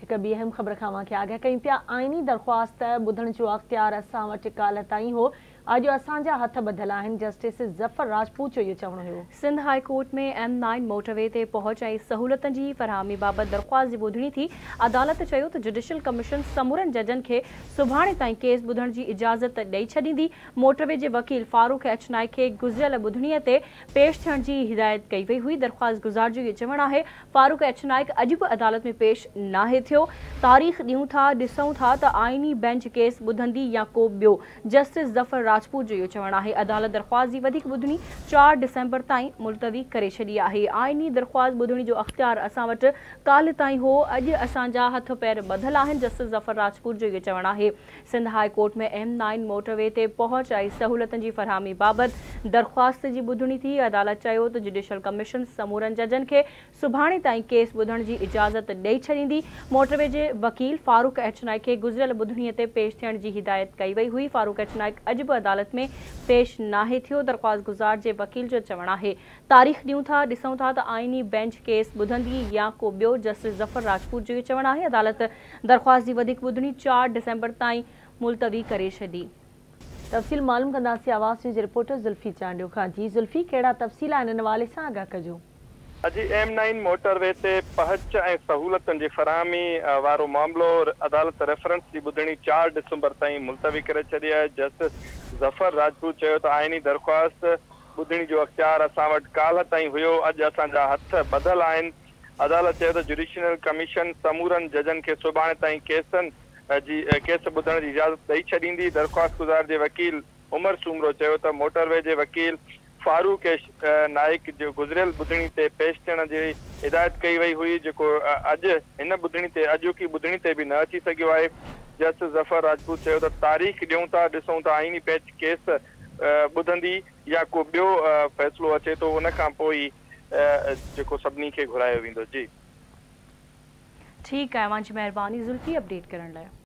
एक ॿी अहम ख़बर खां अवांखे आगाह कयूं पिया। आइनी दरख़्वास्त ॿुधण जो अख़्तियार असां वटि काल्ह ताईं हो। अॼु असांजा हथ ॿधल आहिनि। जस्टिस ज़फ़र राजपूत जो इहो चवणो हुयो। सिंध हाई कोर्ट में M9 मोटरवे ते पहुच ऐं सहूलियतनि जी फरहामी बाबति दरख़्वास्त जी ॿुधणी थी। अदालत चयो त जुडिशल कमीशन समूरनि जजनि खे सुभाणे ताईं केस ॿुधण जी इजाज़त ॾेई छॾींदी। मोटरवे जे वकील फारूक एच नाइक खे गुज़िरियल ॿुधणीअ ते पेश थियण जी हिदायत कई वई हुई। दरख़्वास्त गुज़ार जो इहो चवणु आहे फारूक एच नाइक अॼु बि अदालत में पेश नाहे थियो। तारीख़ ॾियूं था, ॾिसूं था त आइनी बेंच केस ॿुधंदी या को ॿियो। जस्टिस ज़फ़र राजपूत जो इहो चवणु आहे। अदालत दरख़्वास्त जी वधीक ॿुधणी 4 डिसेंबर ताईं मुलतवी करे छॾी आहे। आइनी दरख़्वास्त ॿुधणी जो अख़्तियार असां वटि काल्ह ताईं हो। अॼु असांजा हथ पैर ॿधल आहिनि। जस्टिस ज़फ़र राजपूत जो इहो चवणु आहे। सिंध हाई कोर्ट में M9 मोटरवे ते पहुच ऐं सहूलियतनि जी फरहामी बाबति दरख़्वास्त जी ॿुधणी थी। अदालत चयो त जुडिशल कमीशन समूरनि जजनि खे सुभाणे ताईं केस ॿुधण जी इजाज़त ॾेई छॾींदी। मोटरवे जे वकील फारूक एच नाइक खे गुज़िरियल ॿुधणीअ ते पेश थियण जी हिदायत कई वई हुई। फारूक एच नाइक अॼु बि अदालत में पेश नाहे थियो। दरख़्वास्त गुज़ार जे वकील जो चवणु आहे तारीख़ ॾियूं था, ॾिसूं था त आइनी बेंच केस ॿुधंदी या को ॿियो। जस्टिस ज़फ़र राजपूत जो इहो चवणु आहे। अदालत दरख़्वास्त जी वधीक ॿुधणी 4 डिसेंबर ताईं मुलतवी करे छॾी। तफ़सील मालूम कंदासीं आवाज़ न्यूज़ रिपोर्टर ज़ुल्फी चांडियो खां। जी ज़ुल्फी, कहिड़ा तफ़सील आहिनि इन हवाले सां आगाह कजो। अॼु M9 मोटरवे ते पहुच ऐं सहूलियतनि जी फरहामी वारो मामिलो अदालत रेफरेंस जी ॿुधणी 4 डिसेंबर ताईं मुलतवी करे छॾी आहे। जस्टिस ज़फ़र राजपूत चयो त आइनी दरख़्वास्त ॿुधणी जो अख़्तियार असां वटि काल्ह ताईं हुयो। अॼु असांजा हथ ॿधल आहिनि। अदालत चयो त जुडिशल कमीशन समूरनि जजनि खे सुभाणे ताईं केस ॿुधण जी इजाज़त ॾेई छॾींदी। दरख़्वास्त गुज़ार जे वकील उमर सूमरो चयो त मोटरवे जे वकील फारूक एच नाइक जो गुज़िरियल ॿुधणी ते पेश थियण जी हिदायत कई वई हुई, जेको अॼु हिन ॿुधणी ते अॼोकी ॿुधणी ते बि न अची सघियो आहे। जस्टिस ज़फ़र राजपूत चयो त तारीख़ ॾियूं था, ॾिसूं था आइनी बेंच केस ॿुधंदी या को ॿियो फ़ैसिलो अचे थो, उन खां पोइ जेको सभिनी खे घुरायो वेंदो। जी ठीकु आहे, मुंहिंजी महिरबानी ज़ुल्फी अपडेट करण लाइ।